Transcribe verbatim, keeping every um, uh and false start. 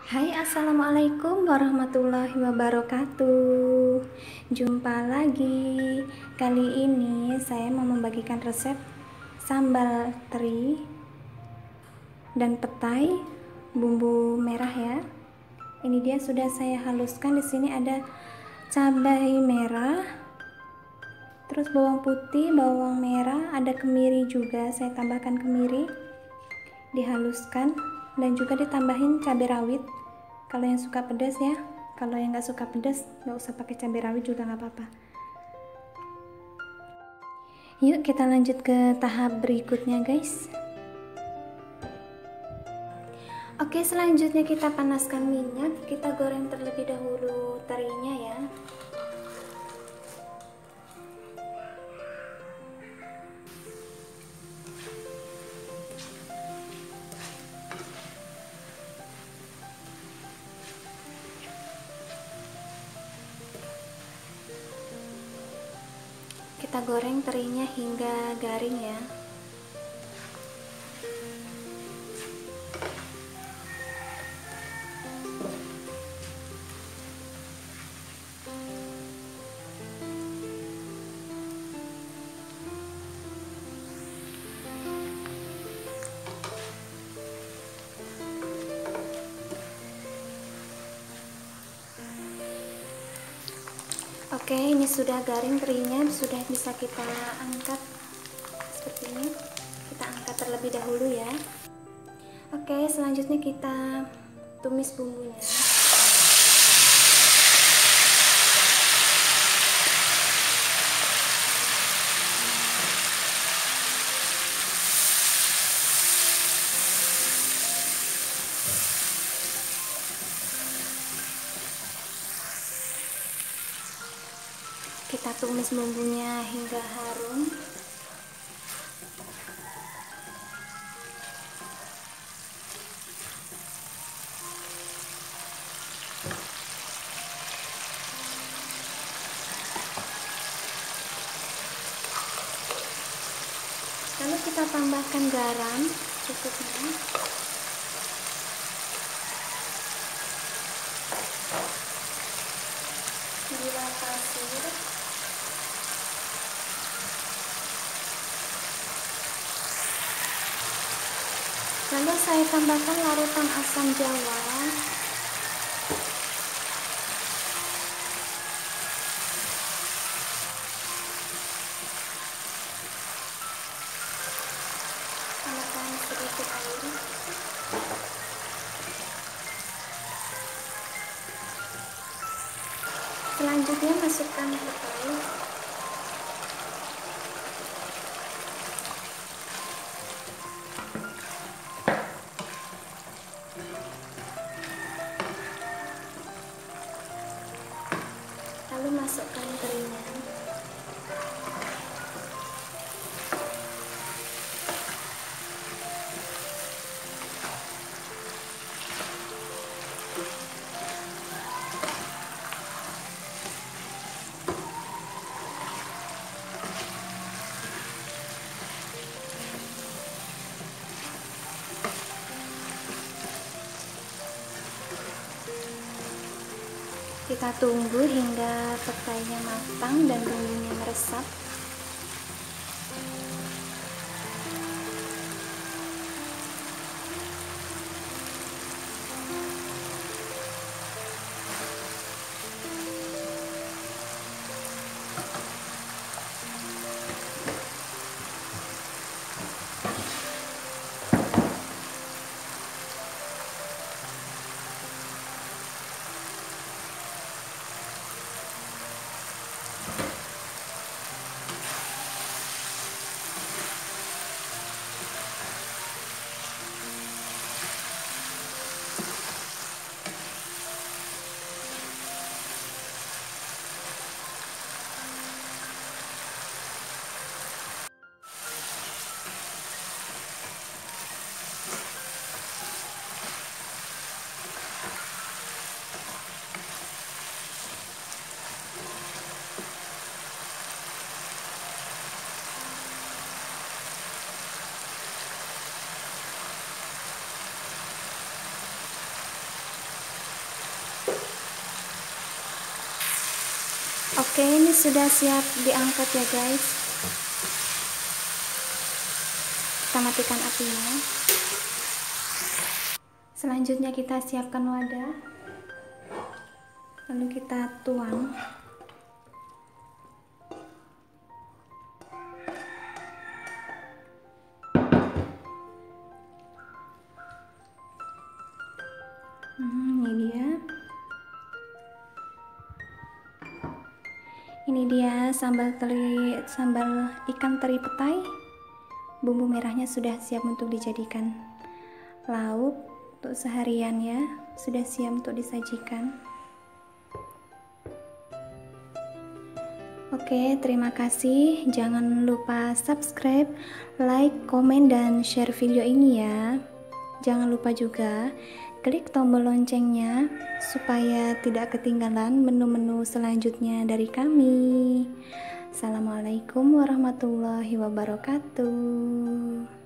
Hai, assalamualaikum warahmatullahi wabarakatuh. Jumpa lagi. Kali ini saya mau membagikan resep sambal teri dan petai bumbu merah ya. Ini dia sudah saya haluskan. Di sini ada cabai merah, terus bawang putih, bawang merah, ada kemiri juga. Saya tambahkan kemiri, dihaluskan, dan juga ditambahin cabai rawit kalau yang suka pedas ya. Kalau yang nggak suka pedas nggak usah pakai cabai rawit juga nggak apa-apa. Yuk kita lanjut ke tahap berikutnya guys. Oke, selanjutnya kita panaskan minyak, kita goreng terlebih dahulu terinya ya. Kita goreng terinya hingga garing ya. Oke, ini sudah garing terinya, sudah bisa kita angkat seperti ini. Kita angkat terlebih dahulu ya. Oke, selanjutnya kita tumis bumbunya. Kita tumis bumbunya hingga harum. Lalu kita tambahkan garam cukupnya. Gula pasir. Lalu saya tambahkan larutan asam jawa. Tambahkan sedikit air. Selanjutnya masukkan petai. Lalu masukkan terinya. Kita tunggu hingga petainya matang dan bumbunya meresap. Oke, ini sudah siap diangkat ya guys. Kita matikan apinya. Selanjutnya kita siapkan wadah, lalu kita tuang. Hmm, ini dia. Ini dia sambal teri, sambal ikan teri petai. Bumbu merahnya sudah siap untuk dijadikan lauk untuk seharian ya. Sudah siap untuk disajikan. Oke, terima kasih. Jangan lupa subscribe, like, komen, dan share video ini ya. Jangan lupa juga klik tombol loncengnya supaya tidak ketinggalan menu-menu selanjutnya dari kami. Assalamualaikum warahmatullahi wabarakatuh.